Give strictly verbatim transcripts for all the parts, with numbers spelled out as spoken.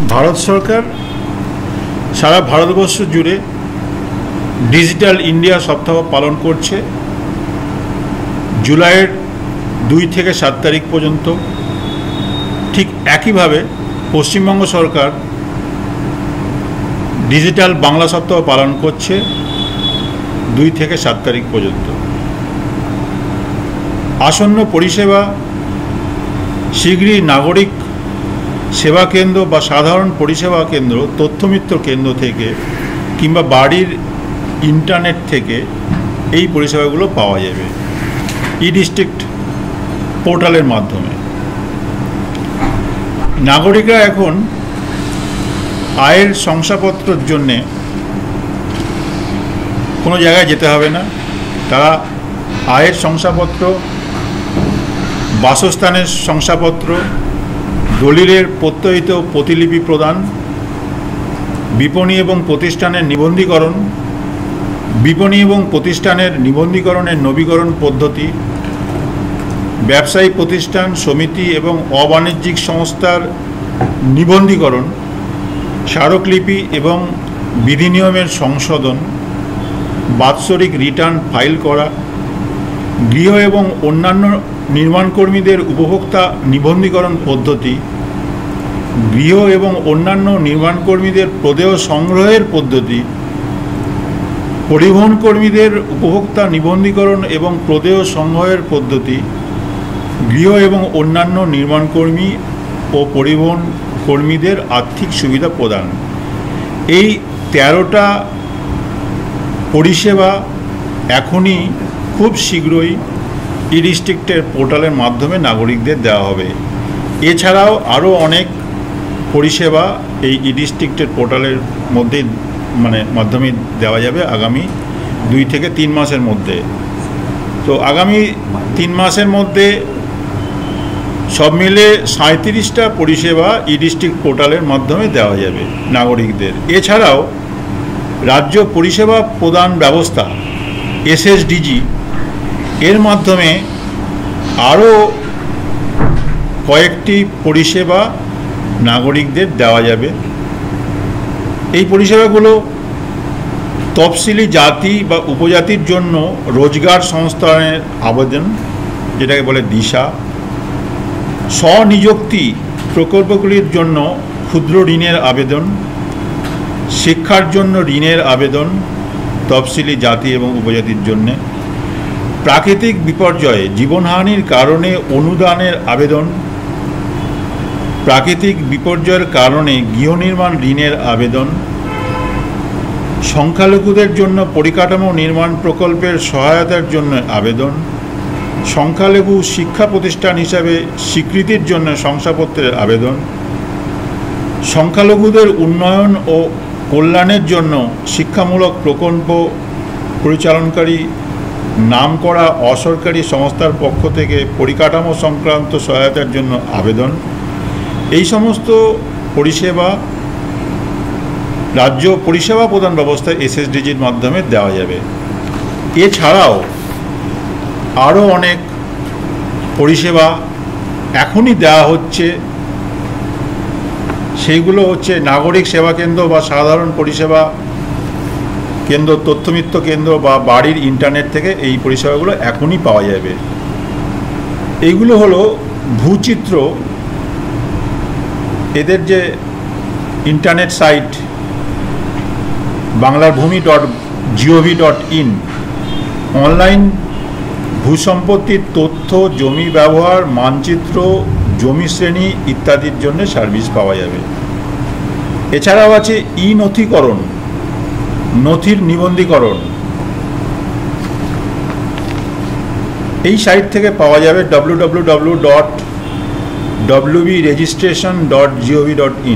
ভারত সরকার সারা ভারতবর্ষ জুড়ে digital India সপ্তাহ পালন করছে জুলাইয়ের দুই থেকে সাত তারিখ পর্যন্ত। ঠিক একইভাবে পশ্চিমবঙ্গ সরকার ডিজিটাল বাংলা সপ্তাহ পালন করছে দুই থেকে সাত তারিখ পর্যন্ত। আসন্ন পরিষেবা শীঘ্রই নাগরিক সেবা কেন্দ্র বা সাধারণ পরিষেবা কেন্দ্র, তথ্যমিত্র কেন্দ্র থেকে কিংবা বাড়ির ইন্টারনেট থেকে এই পরিষেবাগুলো পাওয়া যাবে ই ডিস্ট্রিক্ট পোর্টালের মাধ্যমে। নাগরিকরা এখন আয়ের শংসাপত্রের জন্যে কোনো জায়গায় যেতে হবে না। তারা আয়ের শংসাপত্র, বাসস্থানের শংসাপত্র, দলিলের প্রত্যয়িত প্রতিলিপি প্রদান, বিপণী এবং প্রতিষ্ঠানের নিবন্ধীকরণ, বিপণী এবং প্রতিষ্ঠানের নিবন্ধীকরণের নবীকরণ পদ্ধতি, ব্যবসায়ী প্রতিষ্ঠান, সমিতি এবং অবাণিজ্যিক সংস্থার নিবন্ধীকরণ, স্মারকলিপি এবং বিধিনিয়মের সংশোধন, বাৎসরিক রিটার্ন ফাইল করা, গৃহ এবং অন্যান্য নির্মাণকর্মীদের উপভোক্তা নিবন্ধীকরণ পদ্ধতি, গৃহ এবং অন্যান্য নির্মাণকর্মীদের প্রদেয় সংগ্রহের পদ্ধতি, পরিবহন কর্মীদের উপভোক্তা নিবন্ধীকরণ এবং প্রদেয় সংগ্রহের পদ্ধতি, গৃহ এবং অন্যান্য নির্মাণকর্মী ও পরিবহন কর্মীদের আর্থিক সুবিধা প্রদান। এই তেরোটা পরিষেবা এখনই খুব শীঘ্রই ই ডিস্ট্রিক্টের পোর্টালের মাধ্যমে নাগরিকদের দেওয়া হবে। এছাড়াও আরও অনেক পরিষেবা এই ই ডিস্ট্রিক্টের পোর্টালের মধ্যে মানে মাধ্যমে দেওয়া যাবে আগামী দুই থেকে তিন মাসের মধ্যে। তো আগামী তিন মাসের মধ্যে সব মিলে সাঁত্রিশটা পরিষেবা ই ডিস্ট্রিক্ট পোর্টালের মাধ্যমে দেওয়া যাবে নাগরিকদের। এছাড়াও রাজ্য পরিষেবা প্রদান ব্যবস্থা এস এস ডি জি এর মাধ্যমে আরও কয়েকটি পরিষেবা নাগরিকদের দেওয়া যাবে। এই পরিষেবাগুলো তফসিলি জাতি বা উপজাতির জন্য রোজগার সংস্থানের আবেদন, যেটাকে বলে দিশা, স্বনিযুক্তি প্রকল্পগুলির জন্য ক্ষুদ্র ঋণের আবেদন, শিক্ষার জন্য ঋণের আবেদন তফসিলি জাতি এবং উপজাতির জন্য, প্রাকৃতিক বিপর্যয়ে জীবনহানির কারণে অনুদানের আবেদন, প্রাকৃতিক বিপর্যয়ের কারণে গৃহনির্মাণ ঋণের আবেদন, সংখ্যালঘুদের জন্য পরিকাঠামো নির্মাণ প্রকল্পের সহায়তার জন্য আবেদন, সংখ্যালঘু শিক্ষা প্রতিষ্ঠান হিসাবে স্বীকৃতির জন্য শংসাপত্রের আবেদন, সংখ্যালঘুদের উন্নয়ন ও কল্যাণের জন্য শিক্ষামূলক প্রকল্প পরিচালনকারী নামকরা অসরকারি সংস্থার পক্ষ থেকে পরিকাঠামো সংক্রান্ত সহায়তার জন্য আবেদন। এই সমস্ত পরিষেবা রাজ্য পরিষেবা প্রদান ব্যবস্থা এস এস ডি জির মাধ্যমে দেওয়া যাবে। এছাড়াও আরও অনেক পরিষেবা এখনই দেওয়া হচ্ছে, সেইগুলো হচ্ছে নাগরিক সেবা কেন্দ্র বা সাধারণ পরিষেবা কেন্দ্র, তথ্যমিত্র কেন্দ্র বা বাড়ির ইন্টারনেট থেকে এই পরিষেবাগুলো এখনই পাওয়া যাবে। এইগুলো হলো ভূচিত্র, এদের যে ইন্টারনেট সাইট বাংলার ভূমি dot G O V dot in, online ভূসম্পত্তির তথ্য, জমি ব্যবহার, মানচিত্র, জমি শ্রেণী ইত্যাদির জন্য সার্ভিস পাওয়া যাবে। এছাড়াও আছে ই নথিকরণ, নথির নিবন্ধীকরণ। এই সাইট থেকে পাওয়া যাবে W W W dot W B registration dot G O V dot in.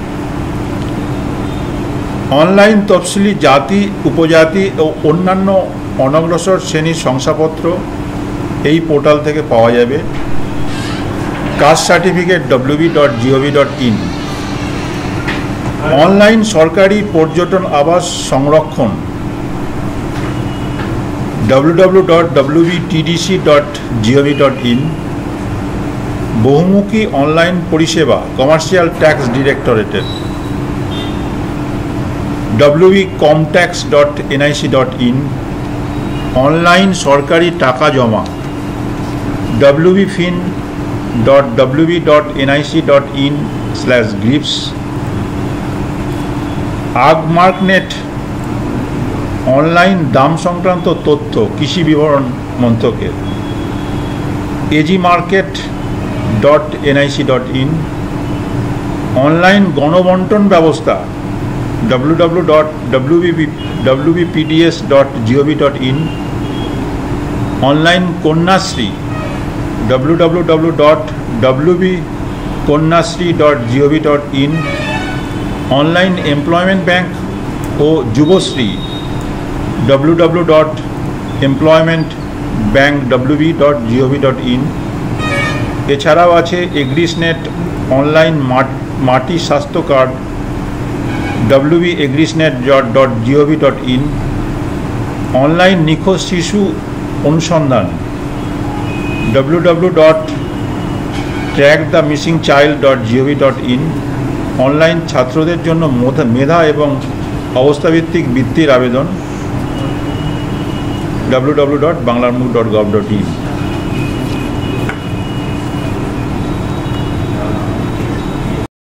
Online তফসিলি জাতি, উপজাতি ও অন্যান্য অনগ্রসর শ্রেণীর শংসাপত্র এই পোর্টাল থেকে পাওয়া যাবে। Caste certificate W B dot G O V dot in. Online সরকারি পর্যটন আবাস সংরক্ষণ W W W dot W B T D C dot G O V dot in. বহুমুখী অনলাইন পরিষেবা কমার্শিয়াল ট্যাক্স ডিরেক্টরেটের W B comtax dot NIC dot in, online সরকারি টাকা জমা W B fin dot W B dot NIC dot in slash grips, agmarknet online দাম সংক্রান্ত তথ্য কৃষি বিবরণ মন্ত্রকের, A G market dot NIC dot in, online গণবন্টন ব্যবস্থা W W W dot W B W B P D S dot G O V dot in, online Kanyashree W W W dot W B Kanyashree dot G O V dot in, online employment bank ও Yuvashree W W W dot employment bank W B dot G O V dot in. এছাড়াও আছে agrisnet online মাটি স্বাস্থ্য card W B agrisnet dot G O V dot in, online নিখোঁজ শিশু অনুসন্ধান W W W dot track the missing child dot G O V dot in, online ছাত্রদের জন্য মেধা এবং অবস্থাভিত্তিক বৃত্তির আবেদন W W W dot Banglarmukh dot gov dot in.